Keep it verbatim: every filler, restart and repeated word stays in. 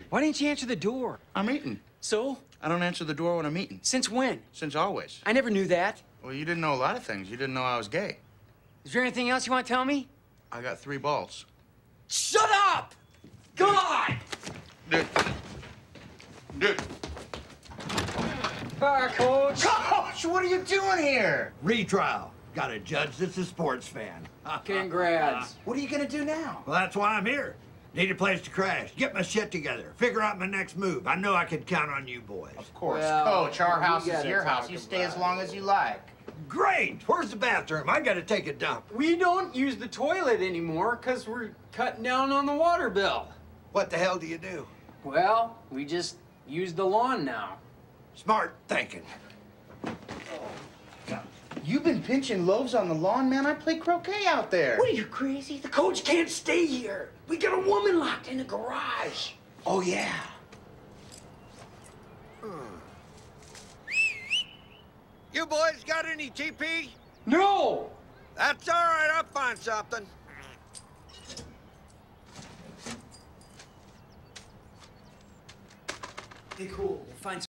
Why didn't you answer the door? I'm eating. So? I don't answer the door when I'm eating. Since when? Since always. I never knew that. Well, you didn't know a lot of things. You didn't know I was gay. Is there anything else you want to tell me? I got three balls. Shut up! God! Dude. Dude. Bye, Coach. Coach, what are you doing here? Retrial. Got a judge that's a sports fan. Congrats. What are you gonna do now? Well, that's why I'm here. Need a place to crash. Get my shit together. Figure out my next move. I know I can count on you boys. Of course. Well, Coach, our we house is gotta your house. talk You stay about as long it. as you like. Great! Where's the bathroom? I gotta take a dump. We don't use the toilet anymore because we're cutting down on the water bill. What the hell do you do? Well, we just use the lawn now. Smart thinking. You've been pinching loaves on the lawn, man. I play croquet out there. What are you, crazy? The coach can't stay here. We got a woman locked in the garage. Oh, yeah. You boys got any T P? No! That's all right. I'll find something. Hey, cool. We'll find